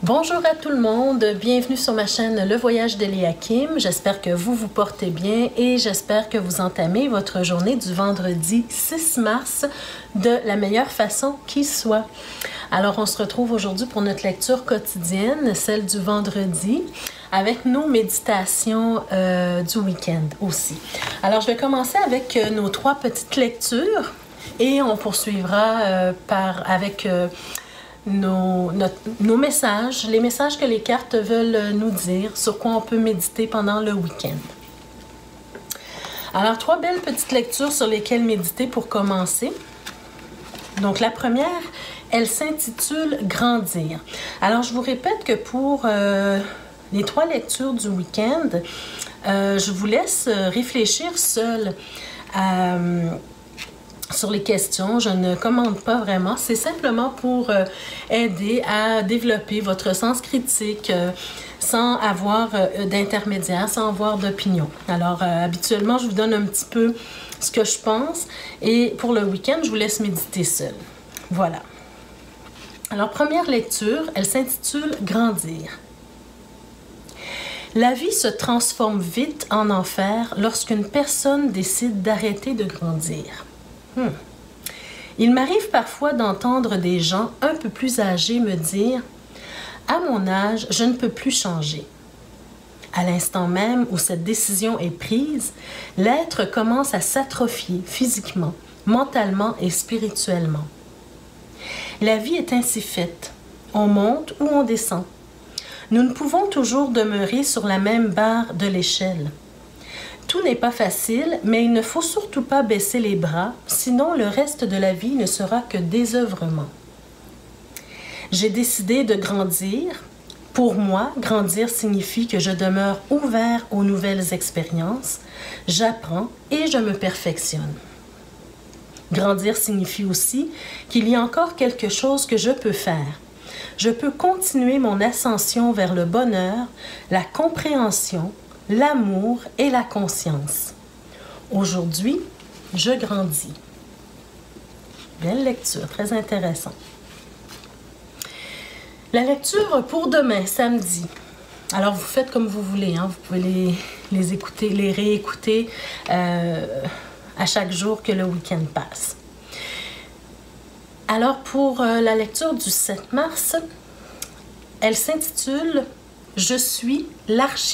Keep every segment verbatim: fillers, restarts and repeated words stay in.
Bonjour à tout le monde, bienvenue sur ma chaîne Le Voyage d'Eliakim. J'espère que vous vous portez bien et j'espère que vous entamez votre journée du vendredi six mars de la meilleure façon qui soit. Alors on se retrouve aujourd'hui pour notre lecture quotidienne, celle du vendredi, avec nos méditations euh, du week-end aussi. Alors je vais commencer avec euh, nos trois petites lectures et on poursuivra euh, par, avec... Euh, Nos, notre, nos messages, les messages que les cartes veulent nous dire, sur quoi on peut méditer pendant le week-end. Alors, trois belles petites lectures sur lesquelles méditer pour commencer. Donc, la première, elle s'intitule « Grandir ». Alors, je vous répète que pour euh, les trois lectures du week-end, euh, je vous laisse réfléchir seul à... sur les questions. Je ne commande pas vraiment. C'est simplement pour euh, aider à développer votre sens critique euh, sans avoir euh, d'intermédiaire, sans avoir d'opinion. Alors, euh, habituellement, je vous donne un petit peu ce que je pense et pour le week-end, je vous laisse méditer seul. Voilà. Alors, première lecture, elle s'intitule « Grandir ». La vie se transforme vite en enfer lorsqu'une personne décide d'arrêter de grandir. Hmm. Il m'arrive parfois d'entendre des gens un peu plus âgés me dire « À mon âge, je ne peux plus changer ». À l'instant même où cette décision est prise, l'être commence à s'atrophier physiquement, mentalement et spirituellement. La vie est ainsi faite. On monte ou on descend. Nous ne pouvons toujours demeurer sur la même barre de l'échelle. Tout n'est pas facile, mais il ne faut surtout pas baisser les bras, sinon le reste de la vie ne sera que désœuvrement. J'ai décidé de grandir. Pour moi, grandir signifie que je demeure ouvert aux nouvelles expériences, j'apprends et je me perfectionne. Grandir signifie aussi qu'il y a encore quelque chose que je peux faire. Je peux continuer mon ascension vers le bonheur, la compréhension, l'amour et la conscience. Aujourd'hui, je grandis. Belle lecture, très intéressant. La lecture pour demain, samedi. Alors, vous faites comme vous voulez, hein? Vous pouvez les, les écouter, les réécouter euh, à chaque jour que le week-end passe. Alors, pour euh, la lecture du sept mars, elle s'intitule « Je suis l'architecte ».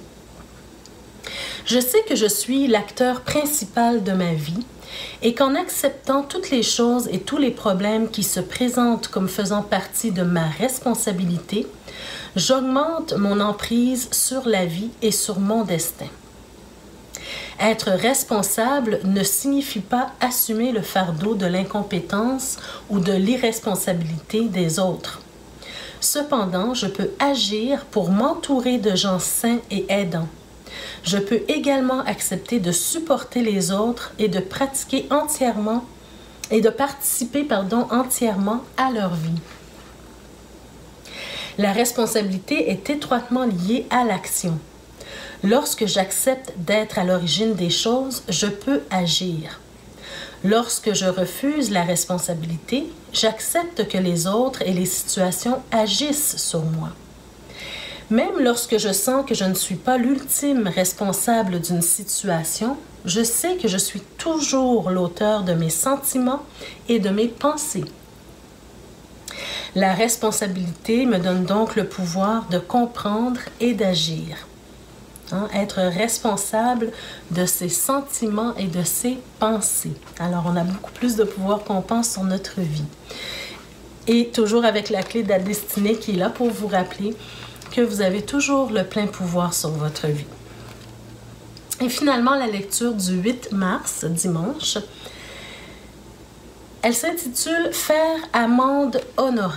Je sais que je suis l'acteur principal de ma vie et qu'en acceptant toutes les choses et tous les problèmes qui se présentent comme faisant partie de ma responsabilité, j'augmente mon emprise sur la vie et sur mon destin. Être responsable ne signifie pas assumer le fardeau de l'incompétence ou de l'irresponsabilité des autres. Cependant, je peux agir pour m'entourer de gens sains et aidants. Je peux également accepter de supporter les autres et de pratiquer entièrement et de participer, pardon, entièrement à leur vie. La responsabilité est étroitement liée à l'action. Lorsque j'accepte d'être à l'origine des choses, je peux agir. Lorsque je refuse la responsabilité, j'accepte que les autres et les situations agissent sur moi. Même lorsque je sens que je ne suis pas l'ultime responsable d'une situation, je sais que je suis toujours l'auteur de mes sentiments et de mes pensées. La responsabilité me donne donc le pouvoir de comprendre et d'agir. Hein, être responsable de ses sentiments et de ses pensées. Alors, on a beaucoup plus de pouvoir qu'on pense sur notre vie. Et toujours avec la clé de la destinée qui est là pour vous rappeler que vous avez toujours le plein pouvoir sur votre vie. Et finalement, la lecture du huit mars, dimanche, elle s'intitule « Faire amende honorable ».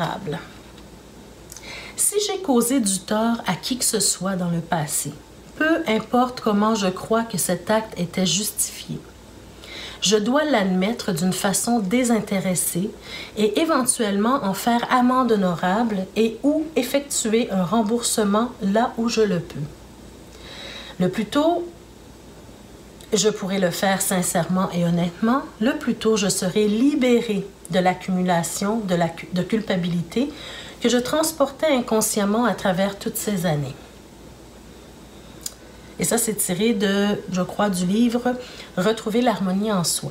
Si j'ai causé du tort à qui que ce soit dans le passé, peu importe comment je crois que cet acte était justifié, je dois l'admettre d'une façon désintéressée et éventuellement en faire amende honorable et ou effectuer un remboursement là où je le peux. Le plus tôt je pourrai le faire sincèrement et honnêtement, le plus tôt je serai libérée de l'accumulation de, la, de culpabilité que je transportais inconsciemment à travers toutes ces années. Et ça, c'est tiré de, je crois, du livre « Retrouver l'harmonie en soi ».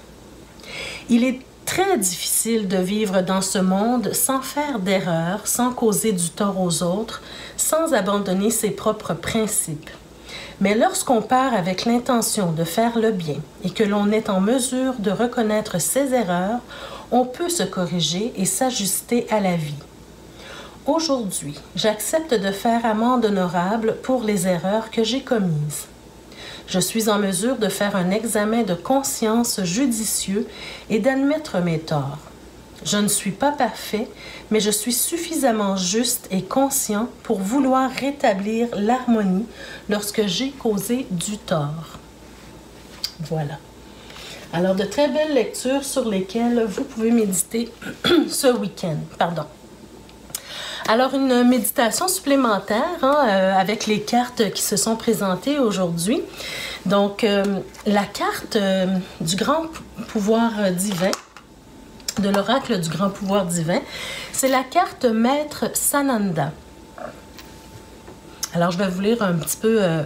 Il est très difficile de vivre dans ce monde sans faire d'erreurs, sans causer du tort aux autres, sans abandonner ses propres principes. Mais lorsqu'on part avec l'intention de faire le bien et que l'on est en mesure de reconnaître ses erreurs, on peut se corriger et s'ajuster à la vie. Aujourd'hui, j'accepte de faire amende honorable pour les erreurs que j'ai commises. Je suis en mesure de faire un examen de conscience judicieux et d'admettre mes torts. Je ne suis pas parfait, mais je suis suffisamment juste et conscient pour vouloir rétablir l'harmonie lorsque j'ai causé du tort. Voilà. Alors, de très belles lectures sur lesquelles vous pouvez méditer ce week-end. Pardon. Alors, une méditation supplémentaire hein, euh, avec les cartes qui se sont présentées aujourd'hui. Donc, euh, la carte euh, du grand pouvoir divin, de l'oracle du grand pouvoir divin, c'est la carte Maître Sananda. Alors, je vais vous lire un petit peu euh,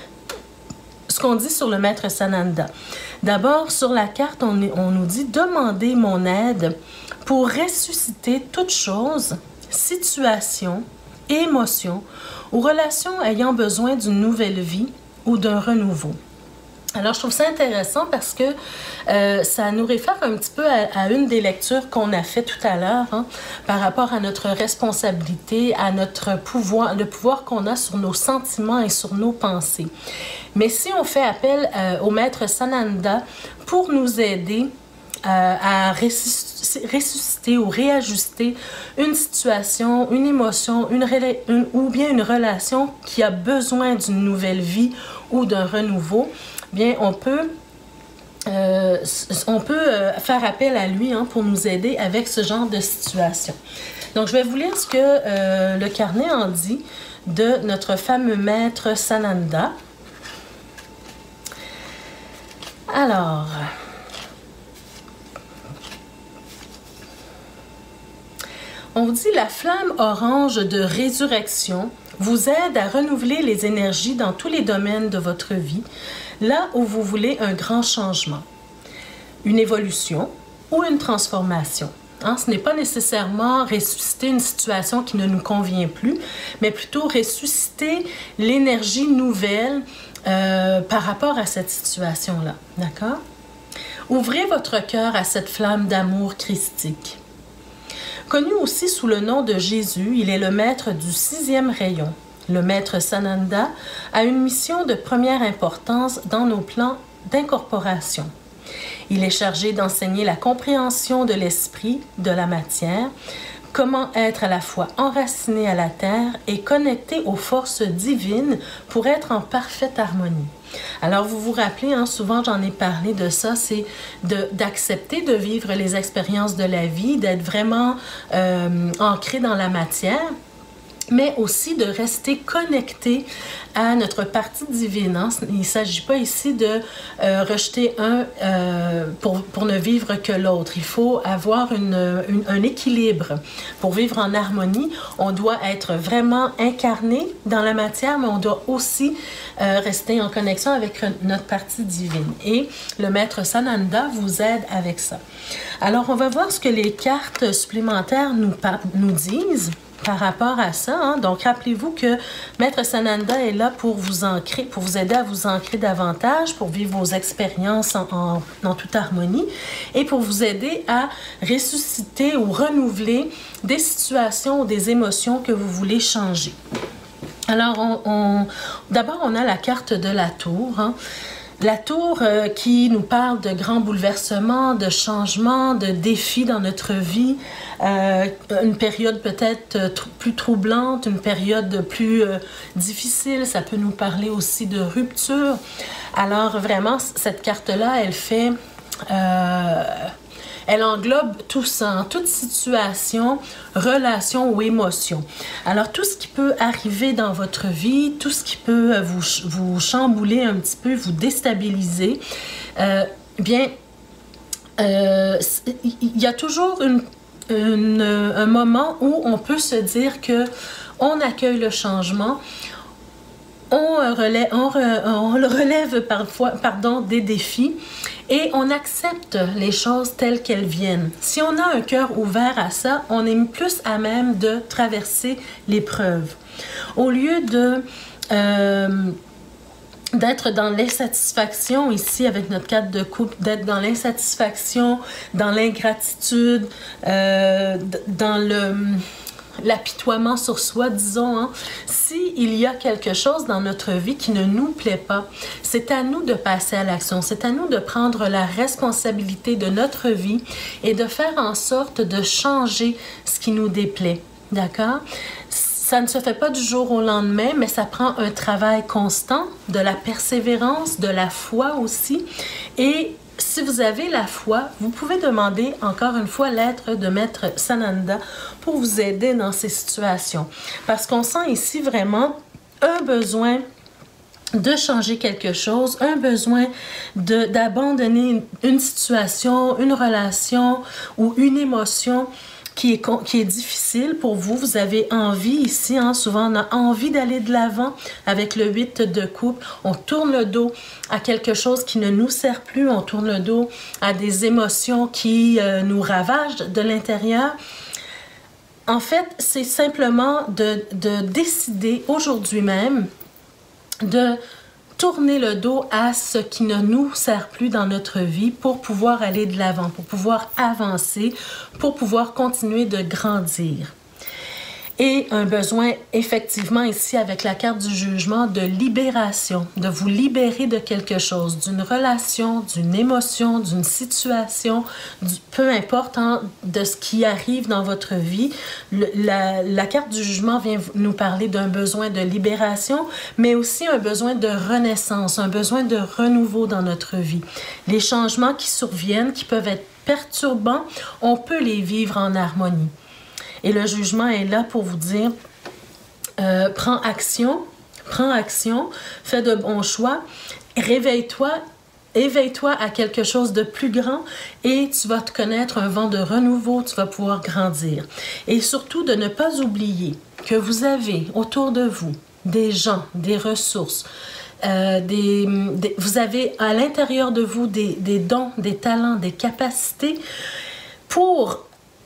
ce qu'on dit sur le Maître Sananda. D'abord, sur la carte, on, on nous dit « Demandez mon aide pour ressusciter toute chose, situation, émotion ou relation ayant besoin d'une nouvelle vie ou d'un renouveau. » Alors, je trouve ça intéressant parce que euh, ça nous réfère un petit peu à, à une des lectures qu'on a fait tout à l'heure hein, par rapport à notre responsabilité, à notre pouvoir, le pouvoir qu'on a sur nos sentiments et sur nos pensées. Mais si on fait appel euh, au Maître Sananda pour nous aider euh, à ressusciter, ressusciter ou réajuster une situation, une émotion, une, une, ou bien une relation qui a besoin d'une nouvelle vie ou d'un renouveau, bien, on peut, euh, on peut euh, faire appel à lui hein, pour nous aider avec ce genre de situation. Donc, je vais vous lire ce que euh, le carnet en dit de notre fameux maître Sananda. Alors, on vous dit « La flamme orange de résurrection vous aide à renouveler les énergies dans tous les domaines de votre vie, là où vous voulez un grand changement, une évolution ou une transformation. Hein, ce n'est pas nécessairement ressusciter une situation qui ne nous convient plus, mais plutôt ressusciter l'énergie nouvelle euh, par rapport à cette situation-là. D'accord? Ouvrez votre cœur à cette flamme d'amour christique. Connu aussi sous le nom de Jésus, il est le maître du sixième rayon. Le maître Sananda a une mission de première importance dans nos plans d'incorporation. Il est chargé d'enseigner la compréhension de l'esprit, de la matière, comment être à la fois enraciné à la terre et connecté aux forces divines pour être en parfaite harmonie. Alors, vous vous rappelez, hein, souvent j'en ai parlé de ça, c'est d'accepter de, de vivre les expériences de la vie, d'être vraiment euh, ancré dans la matière, mais aussi de rester connecté à notre partie divine. Hein? Il ne s'agit pas ici de euh, rejeter un euh, pour, pour ne vivre que l'autre. Il faut avoir une, une, un équilibre. Pour vivre en harmonie, on doit être vraiment incarné dans la matière, mais on doit aussi euh, rester en connexion avec notre partie divine. Et le maître Sananda vous aide avec ça. Alors, on va voir ce que les cartes supplémentaires nous, nous disent par rapport à ça. Hein. Donc, rappelez-vous que Maître Sananda est là pour vous ancrer, pour vous aider à vous ancrer davantage, pour vivre vos expériences en, en, en toute harmonie et pour vous aider à ressusciter ou renouveler des situations ou des émotions que vous voulez changer. Alors, on, on, d'abord, on a la carte de la tour. Hein. La tour euh, qui nous parle de grands bouleversements, de changements, de défis dans notre vie, euh, une période peut-être euh, tr plus troublante, une période plus euh, difficile. Ça peut nous parler aussi de rupture. Alors vraiment, cette carte-là, elle fait... Euh, elle englobe tout ça, toute situation, relation ou émotion. Alors, tout ce qui peut arriver dans votre vie, tout ce qui peut vous, vous chambouler un petit peu, vous déstabiliser, euh, bien, euh, il y a toujours une, une, un moment où on peut se dire que on accueille le changement, on relève, on, on relève parfois pardon, des défis et on accepte les choses telles qu'elles viennent. Si on a un cœur ouvert à ça, on est plus à même de traverser l'épreuve. Au lieu de... Euh, d'être dans l'insatisfaction ici avec notre cadre de couple, d'être dans l'insatisfaction, dans l'ingratitude, euh, dans le... l'apitoiement sur soi, disons, hein. S'il y a quelque chose dans notre vie qui ne nous plaît pas, c'est à nous de passer à l'action, c'est à nous de prendre la responsabilité de notre vie et de faire en sorte de changer ce qui nous déplaît, d'accord? Ça ne se fait pas du jour au lendemain, mais ça prend un travail constant, de la persévérance, de la foi aussi, et si vous avez la foi, vous pouvez demander encore une fois l'aide de Maître Sananda pour vous aider dans ces situations. Parce qu'on sent ici vraiment un besoin de changer quelque chose, un besoin de, d'abandonner une, une situation, une relation ou une émotion qui est, qui est difficile pour vous. Vous avez envie ici, hein, souvent on a envie d'aller de l'avant avec le huit de coupe. On tourne le dos à quelque chose qui ne nous sert plus. On tourne le dos à des émotions qui euh, nous ravagent de l'intérieur. En fait, c'est simplement de, de décider aujourd'hui même de tourner le dos à ce qui ne nous sert plus dans notre vie pour pouvoir aller de l'avant, pour pouvoir avancer, pour pouvoir continuer de grandir. Et un besoin, effectivement, ici, avec la carte du jugement, de libération, de vous libérer de quelque chose, d'une relation, d'une émotion, d'une situation, du, peu importe hein, de ce qui arrive dans votre vie. Le, la, la carte du jugement vient nous parler d'un besoin de libération, mais aussi un besoin de renaissance, un besoin de renouveau dans notre vie. Les changements qui surviennent, qui peuvent être perturbants, on peut les vivre en harmonie. Et le jugement est là pour vous dire, euh, prends action, prends action, fais de bons choix, réveille-toi, éveille-toi à quelque chose de plus grand et tu vas te connaître un vent de renouveau, tu vas pouvoir grandir. Et surtout de ne pas oublier que vous avez autour de vous des gens, des ressources, euh, des, des, vous avez à l'intérieur de vous des, des dons, des talents, des capacités pour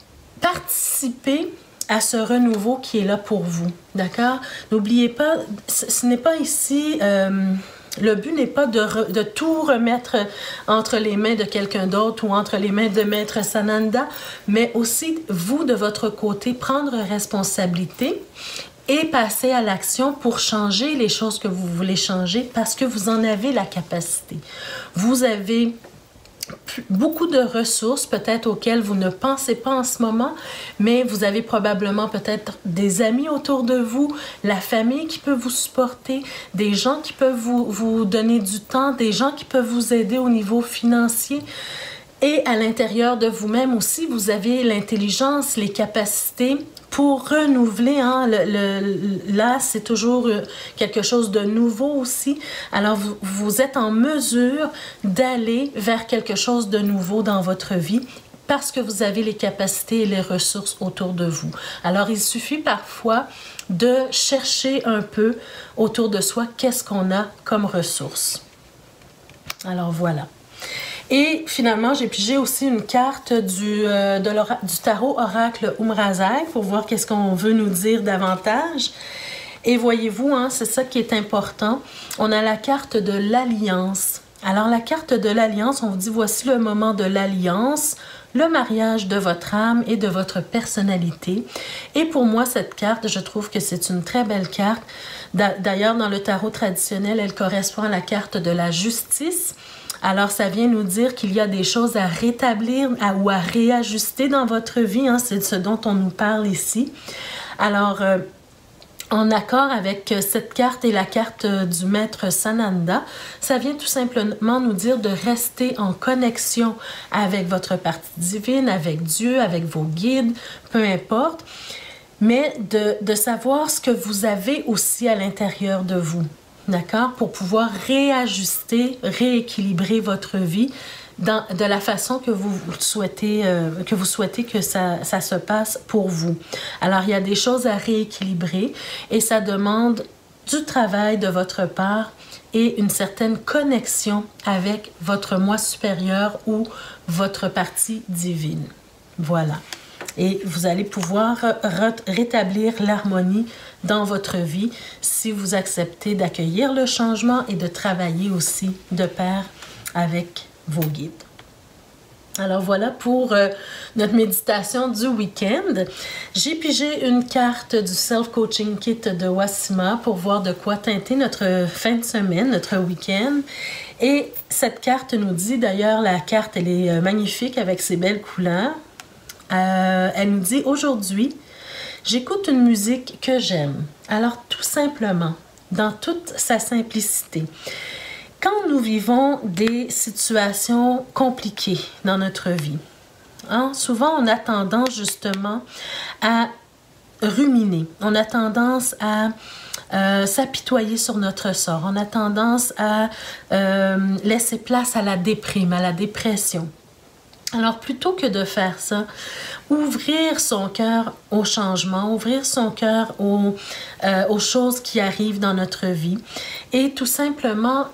participer à ce renouveau qui est là pour vous, d'accord? N'oubliez pas, ce, ce n'est pas ici, euh, le but n'est pas de, re, de tout remettre entre les mains de quelqu'un d'autre ou entre les mains de Maître Sananda, mais aussi, vous, de votre côté, prendre responsabilité et passer à l'action pour changer les choses que vous voulez changer parce que vous en avez la capacité. Vous avez beaucoup de ressources peut-être auxquelles vous ne pensez pas en ce moment, mais vous avez probablement peut-être des amis autour de vous, la famille qui peut vous supporter, des gens qui peuvent vous, vous donner du temps, des gens qui peuvent vous aider au niveau financier. Et à l'intérieur de vous-même aussi, vous avez l'intelligence, les capacités pour renouveler. Hein, le, le, là, c'est toujours quelque chose de nouveau aussi. Alors, vous, vous êtes en mesure d'aller vers quelque chose de nouveau dans votre vie parce que vous avez les capacités et les ressources autour de vous. Alors, il suffit parfois de chercher un peu autour de soi qu'est-ce qu'on a comme ressources. Alors, voilà. Et finalement, j'ai pigé aussi une carte du, euh, de du tarot oracle Umrazai pour voir qu'est-ce qu'on veut nous dire davantage. Et voyez-vous, hein, c'est ça qui est important. On a la carte de l'alliance. Alors, la carte de l'alliance, on vous dit, voici le moment de l'alliance, le mariage de votre âme et de votre personnalité. Et pour moi, cette carte, je trouve que c'est une très belle carte. D'ailleurs, dans le tarot traditionnel, elle correspond à la carte de la justice. Alors, ça vient nous dire qu'il y a des choses à rétablir à, ou à réajuster dans votre vie. Hein, c'est de ce dont on nous parle ici. Alors, euh, en accord avec cette carte et la carte du maître Sananda. Ça vient tout simplement nous dire de rester en connexion avec votre partie divine, avec Dieu, avec vos guides, peu importe, mais de, de savoir ce que vous avez aussi à l'intérieur de vous, d'accord? Pour pouvoir réajuster, rééquilibrer votre vie Dans, de la façon que vous souhaitez, euh, que, vous souhaitez que ça, ça se passe pour vous. Alors, il y a des choses à rééquilibrer et ça demande du travail de votre part et une certaine connexion avec votre moi supérieur ou votre partie divine. Voilà. Et vous allez pouvoir rétablir l'harmonie dans votre vie si vous acceptez d'accueillir le changement et de travailler aussi de pair avec vos guides. Alors voilà pour euh, notre méditation du week-end. J'ai pigé une carte du Self-Coaching Kit de Wasima pour voir de quoi teinter notre fin de semaine, notre week-end. Et cette carte nous dit, d'ailleurs, la carte, elle est magnifique avec ses belles couleurs. Euh, elle nous dit, aujourd'hui, j'écoute une musique que j'aime. Alors tout simplement, dans toute sa simplicité, quand nous vivons des situations compliquées dans notre vie, hein, souvent on a tendance justement à ruminer, on a tendance à euh, s'apitoyer sur notre sort, on a tendance à euh, laisser place à la déprime, à la dépression. Alors, plutôt que de faire ça, ouvrir son cœur au changement, ouvrir son cœur aux, euh, aux choses qui arrivent dans notre vie et tout simplement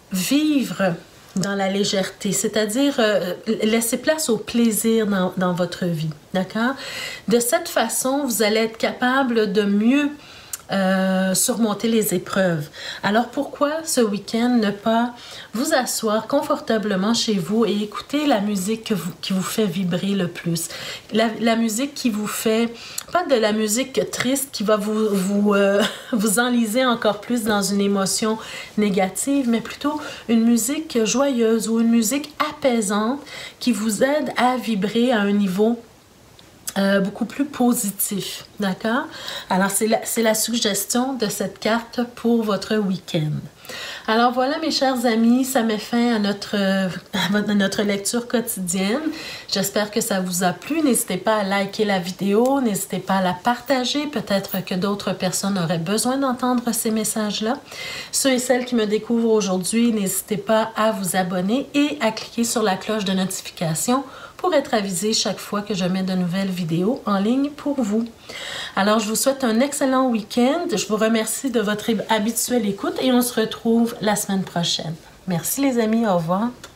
vivre dans la légèreté, c'est-à-dire euh, laisser place au plaisir dans, dans votre vie, d'accord? De cette façon, vous allez être capable de mieux euh, surmonter les épreuves. Alors, pourquoi ce week-end ne pas vous asseoir confortablement chez vous et écouter la musique que vous, qui vous fait vibrer le plus? La, la musique qui vous fait, pas de la musique triste qui va vous, vous, euh, vous enliser encore plus dans une émotion négative, mais plutôt une musique joyeuse ou une musique apaisante qui vous aide à vibrer à un niveau Euh, beaucoup plus positif, d'accord? Alors, c'est la, c'est la suggestion de cette carte pour votre week-end. Alors voilà, mes chers amis, ça met fin à notre, à notre lecture quotidienne. J'espère que ça vous a plu. N'hésitez pas à liker la vidéo, n'hésitez pas à la partager. Peut-être que d'autres personnes auraient besoin d'entendre ces messages-là. Ceux et celles qui me découvrent aujourd'hui, n'hésitez pas à vous abonner et à cliquer sur la cloche de notification pour être avisé chaque fois que je mets de nouvelles vidéos en ligne pour vous. Alors, je vous souhaite un excellent week-end. Je vous remercie de votre habituelle écoute et on se retrouve la semaine prochaine. Merci les amis, au revoir.